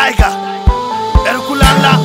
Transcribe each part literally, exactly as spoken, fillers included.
Tiger, Erukulala,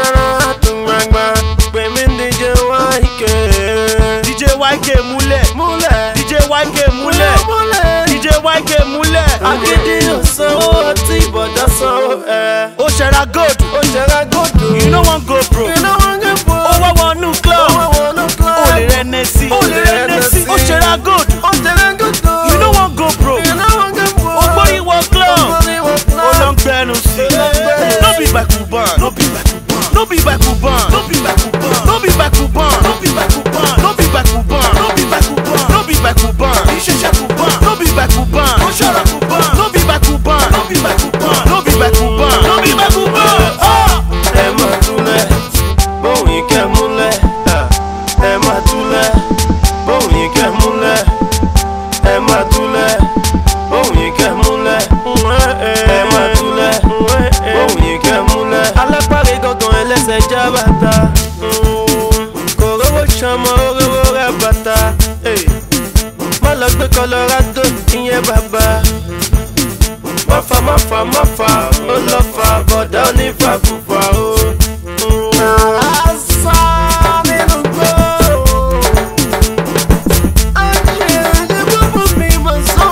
D J Y K, D J Y K Mule, Mule, D J Y K Mule, D J Y K Mule. Agídí ò sanwó ọtí ìbọ̀dá sanwó ẹ̀. Ó ṣẹra gold, Ó ṣẹra gòdò. you no wan go bro. You know one get for. Ó wá wọnú club, Ó wọnú club. ó lè rẹ́nẹ́ sí, Ó lè rẹ́nẹ́ sí. ó ṣẹra gold, Ó ṣẹra gòdò. you no wan go bro. You know one get for. Ó gbórí wọ club, Ó gbórí wọ club. ó lọ ń gbẹnu sí. No be by Kuban, no be by Kuban, no be by Kuban, no be by Kuban, no be by Kuban, no be by Kuban, no be by Kuban, no be by Kuban, no be by Kuban, ìṣẹ̀ṣẹ̀ Kuban, no be by Kuban, ó ṣọ̀rọ̀ Kuban, no be by Kuban, no be by Kuban, no be by Kuban, no be by Kuban. Ẹ máa túlẹ̀, bóun yìí kẹ́ múlẹ̀. Ẹ máa túlẹ̀, bóun yìí kẹ́ múlẹ̀. Ẹ máa túlẹ̀, bóun yìí kẹ́ múlẹ̀. Ẹ máa túlẹ̀, bóun yìí kẹ́ múlẹ̀. Alápárí gangan ẹlẹ́sẹ̀ já bàtà. Kò rówó ṣọmọ orówó ra bàtà. Má lọ gbé Colorado, ìyẹn bàbá. Mọ́fà mọ́fà mọ́fà ó lọ fà bọ̀dá onífàkùfà o. Àṣà nínú gbó. Àṣeyẹ búbú mi mọ̀ sọ́.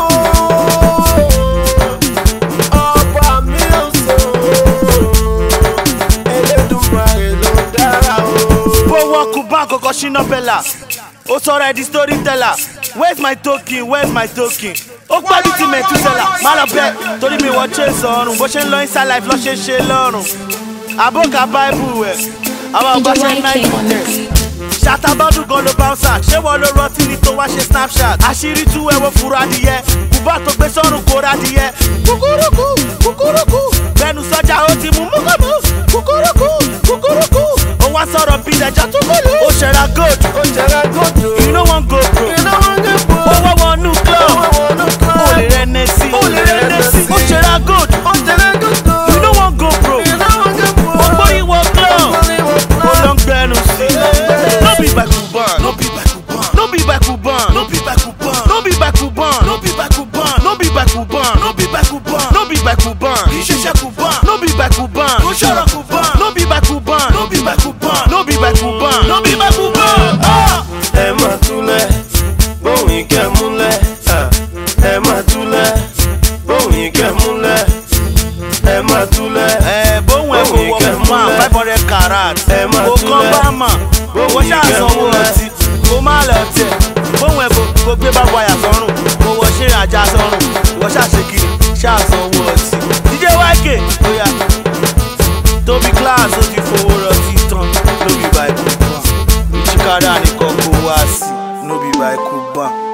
Ọba mi ò sọ. Elédùmarè ló dára o. Bó wọ́n Kuban kọ̀kọ́ ṣínà bẹ́là, ó sọ̀rọ̀ ẹ̀ di storyteller. Where's my token? Where's my token? Ó gbádùn tí mẹ̀túsẹ̀là, má lọ bẹ́ẹ̀ torí mi wọ́n chase ọ̀run. Bó ṣe ń lọ inside life lọ́ ṣe ṣe lọ́rùn. Àbókà Bible ẹ̀, àwọn ọgbà ṣe ń náà ìmọ̀lẹ̀. Ṣàtàbọ́dún gan ló bouncer, ṣé wọ́n ló rọtí ni tó wá ṣe Snapchat? Àṣírí tú ẹ̀wọ̀ fúra adìyẹ, Kuban tó gbé sọ́run kó radìyẹ. Kúkúrúkú, kúkúrúkú, gbẹnu sọ́jà ó ti mú múkọ́mú. Kúkúrúkú, kúkúrúkú, ó wá sọ̀rọ̀ bí ẹja tó kọ́lù. Ó ṣẹra gold, Ó ṣẹra gòdò. you no wan go bro. You know one get for. Ó wá wọnú club, Ó wọnú club. ó lè rẹ́nẹ́ sí, Ó lè rẹ́nẹ́ sí. ó ṣẹra gold, Ó ṣẹra gòdò. you no wan go bro. You know one get for. Ó gbórí wọ club, Ó gbórí wọ club. ó lọ ń gbẹnu sí. No be by Kuban, no be by Kuban, no be by Kuban, no be by Kuban, no be by Kuban, no be by Kuban, no be by Kuban, no be by Kuban, no be by Kuban, ìṣẹ̀ṣẹ̀ Kuban, no be by Kuban, ó ṣọ̀rọ̀ Kuban, no be by Kuban, no be by Kuban, no be by Kuban, no be by Kuban. Ẹ máa túlẹ̀, bóun yìí kẹ́ múlẹ̀. Ẹ máa túlẹ̀, bóun yìí kẹ́ múlẹ̀. Ẹ máa túlẹ̀. Ẹ bóun ẹ̀ kò wọ fún wa five hundred carat. Ẹ máa Kò kán túlẹ̀. bá mà, kò ṣàṣanwó ọtí, kò má lọ tẹ̀. Bóun ẹ̀ kò gbé bá wáyà sọ́rùn, kò wọ ṣe ìrìnàjà sọ́rùn. Ìwọ ṣàṣekiri, ṣàṣanwó ọtí. D J Y K, bóyá Tóbi class ó ti fowó rọtí tán, no be by Kuban. Ìchíkádà nìkan kò wá sí, no be by Kuban.